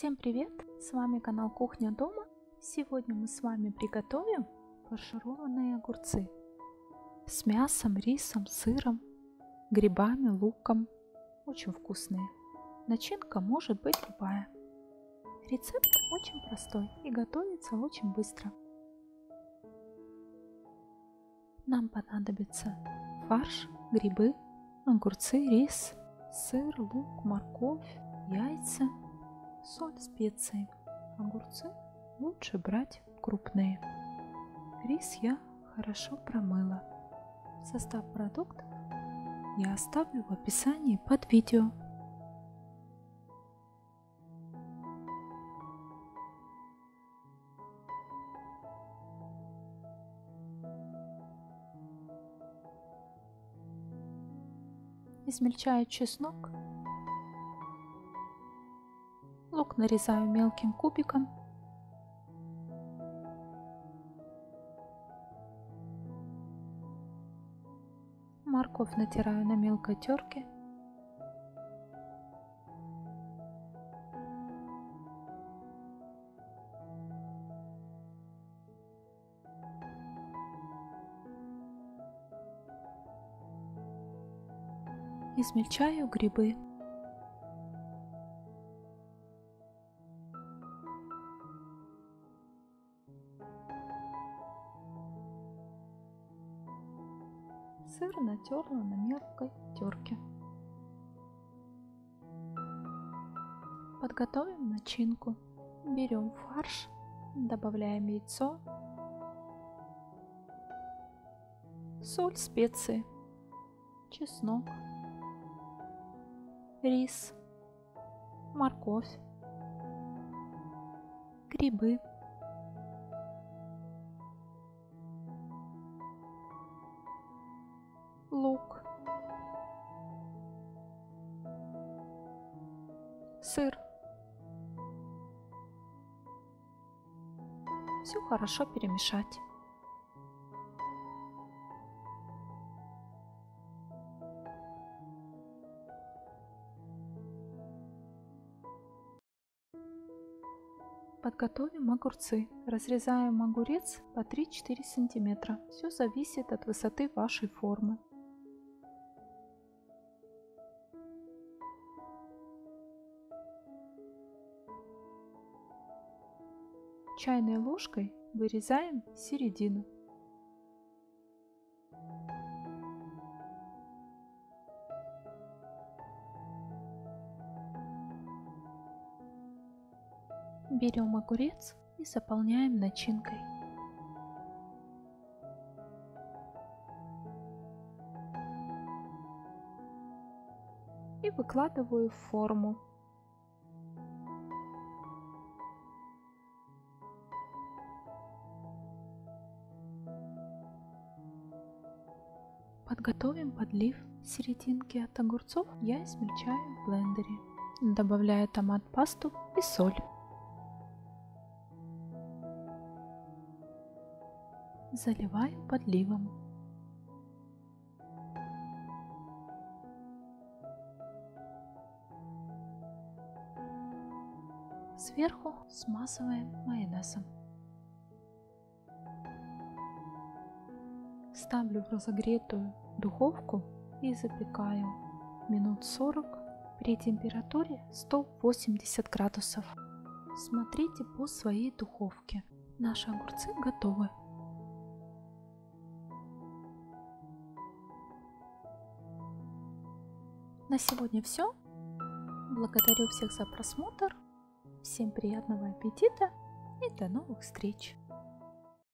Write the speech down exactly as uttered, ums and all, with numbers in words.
Всем привет! С вами канал Кухня Дома. Сегодня мы с вами приготовим фаршированные огурцы с мясом, рисом, сыром, грибами, луком. Очень вкусные. Начинка может быть любая. Рецепт очень простой и готовится очень быстро. Нам понадобится фарш, грибы, огурцы, рис, сыр, лук, морковь, яйца, соль, специи. Огурцы лучше брать крупные. Рис я хорошо промыла. Состав продуктов я оставлю в описании под видео. Измельчаю чеснок. Лук нарезаю мелким кубиком. Морковь натираю на мелкой терке. Измельчаю грибы. Сыр натерла на мелкой терке. Подготовим начинку. Берем фарш, добавляем яйцо, соль, специи, чеснок, рис, морковь, грибы, лук, сыр. Все хорошо перемешать. Подготовим огурцы. Разрезаем огурец по три-четыре сантиметра. Все зависит от высоты вашей формы. Чайной ложкой вырезаем середину. Берем огурец и заполняем начинкой. И выкладываю в форму. Подготовим подлив. Серединки от огурцов я измельчаю в блендере. Добавляю томат-пасту и соль. Заливаю подливом. Сверху смазываем майонезом. Ставлю в разогретую духовку и запекаю минут сорок при температуре сто восемьдесят градусов. Смотрите по своей духовке. Наши огурцы готовы. На сегодня все. Благодарю всех за просмотр. Всем приятного аппетита и до новых встреч!